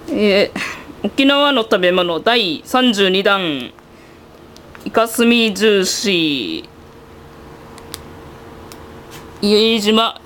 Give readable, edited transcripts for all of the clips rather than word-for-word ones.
沖縄の食べ物第32弾イカスミジューシー伊江島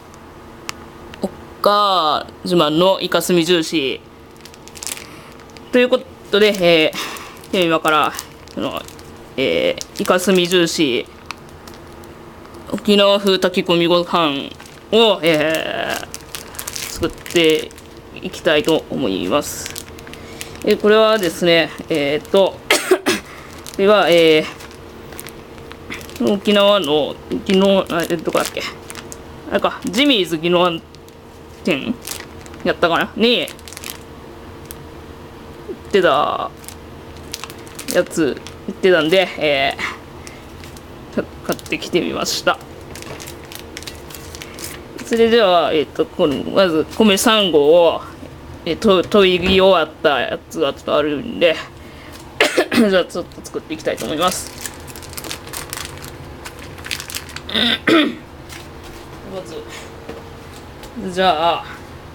岡島のイカスミジューシーということで、今からイカスミジューシー沖縄風炊き込みご飯を、作っていきたいと思います。これはですね、これは、沖縄の宜野どこだっけ、あれか、ジミーズ宜野店やったかなに売ってたやつ売ってたんで、買ってきてみました。それでは、まず米3合を、研ぎ終わったやつがちょっとあるんでじゃあちょっと作っていきたいと思います。まずじゃあ、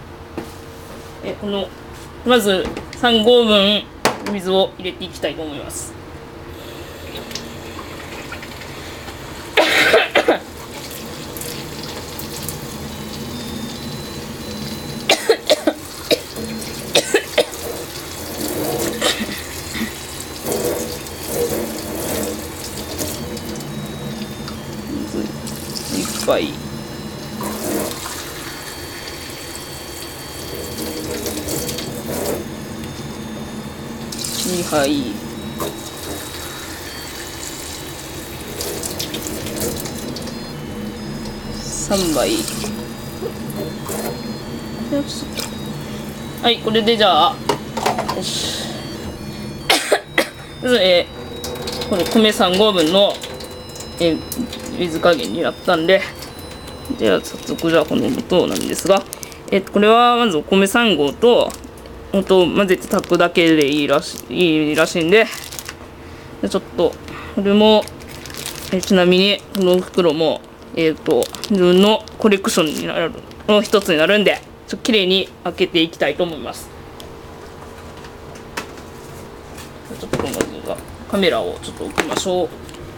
まず3合分水を入れていきたいと思います。1杯2杯3杯はい、これでじゃあよしまず、この米3合分の、水加減になったんで、じゃあ早速じゃあこの素なんですが、これはまずお米3合と混ぜて炊くだけでいいらしいんで、ちょっとこれも、ちなみにこの袋も自分のコレクションになるの一つになるんで、きれいに開けていきたいと思います。ちょっとまずはカメラをちょっと置きましょう。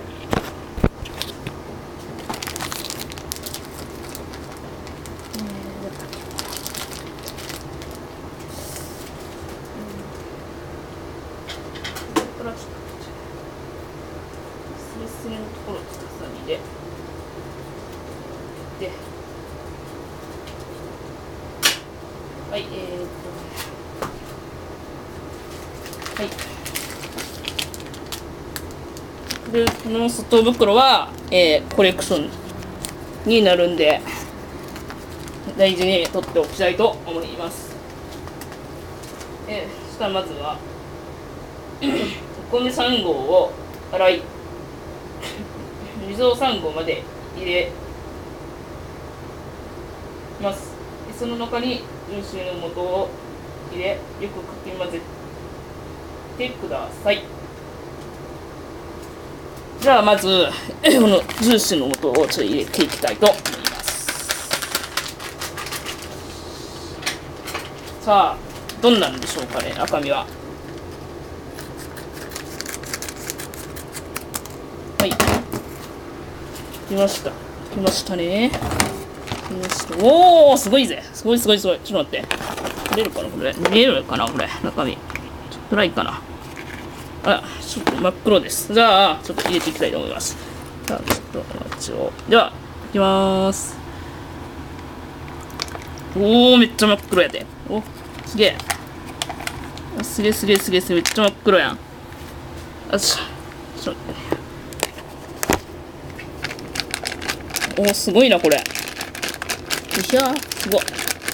スレのところをハサミではい、でこの外袋は、コレクションになるんで大事に取っておきたいと思います。そしたらまずはお米3合を洗い水を3合まで入れます。その中に純粋の素を入れ、よくかき混ぜてください。じゃあまずこのジュースの素をちょっと入れていきたいと思います。さあどんなんでしょうかね、中身は。はい、来ましたね。おお、すごいぜ、すごい。ちょっと待って、出るかなこれ、見えるかなこれ、中身ちょっと暗いかな。ちょっと真っ黒です。じゃあちょっと入れていきたいと思います。じゃあちょっとお待ちを。ではいきまーす。おお、めっちゃ真っ黒やで。お、すげえ。すげえ、めっちゃ真っ黒やん。よっしゃ、ちょっと待って。おお、すごいなこれ。よいしょ、すごい。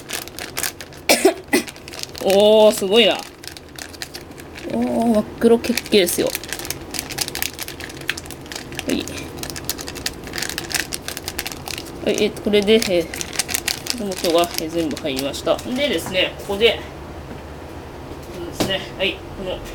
おお、すごいな。おお、真っ黒結形ですよ。はい、これで、元が全部入りました。でですね、ここでですね、はい、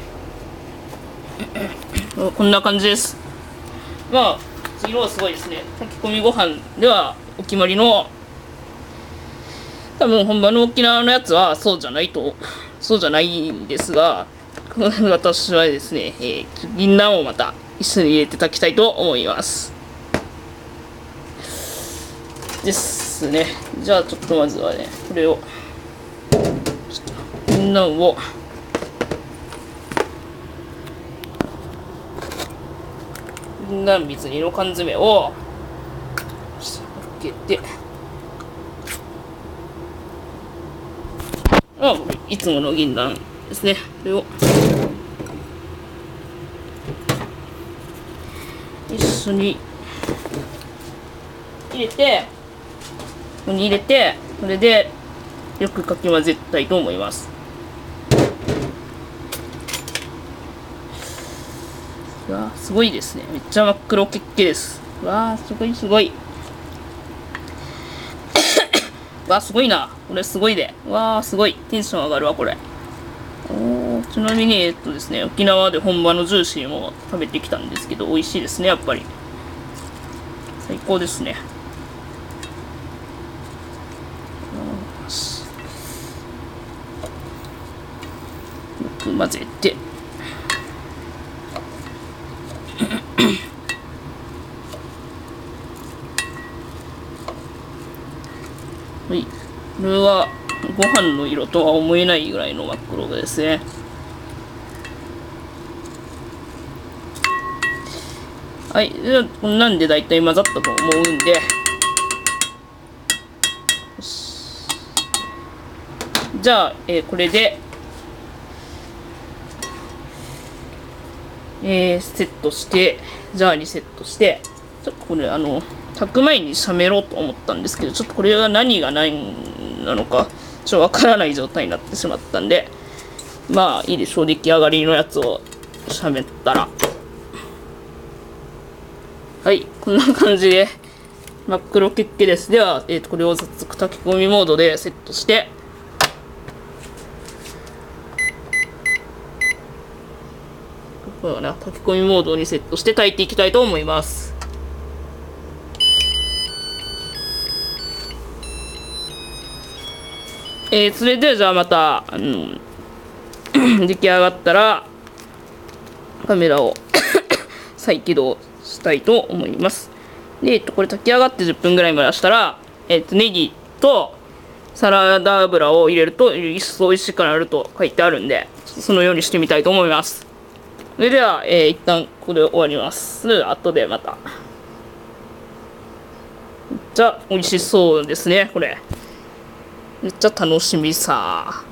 こんな感じです。まあ色はすごいですね。炊き込みご飯ではお決まりの、多分本場の沖縄のやつはそうじゃないとそうじゃないんですが、私はですね、銀杏をまた一緒に入れていただきたいと思います。ですね。じゃあちょっとまずはね、これを、銀杏を、銀杏水煮の缶詰を、開けて、いつもの銀杏ですね。これを、一緒に入れて、ここに入れて、これでよくかき混ぜたいと思います。うわー、すごいですね。めっちゃ真っ黒けっけです。うわー、すごいすごい。うわー、すごいな。これすごいで。うわー、すごい。テンション上がるわ、これ。ちなみに、ですね、沖縄で本場のジューシーも食べてきたんですけど、美味しいですね、やっぱり。最高ですね。よく混ぜて。はい。これは、ご飯の色とは思えないぐらいの真っ黒ですね。はい。じゃあ、こんなんで大体混ざったと思うんで、じゃあ、これで、セットして、ジャーにセットして、ちょっとこれ、炊く前に冷めろうと思ったんですけど、ちょっとこれが何が何なのか、ちょっとわからない状態になってしまったんで、まあ、いいでしょう。出来上がりのやつを冷めたら。はい、こんな感じで、真っ黒けっけです。では、これを炊き込みモードでセットして、これをね、炊き込みモードにセットして炊いていきたいと思います。それでじゃあまた、出来上がったらカメラを再起動したいと思います。で、これ炊き上がって10分ぐらいまでしたら、ネギとサラダ油を入れると一層美味しくなると書いてあるんで、そのようにしてみたいと思います。それでは、一旦ここで終わります。後でまた。めっちゃ美味しそうですね、これ。めっちゃ楽しみさ。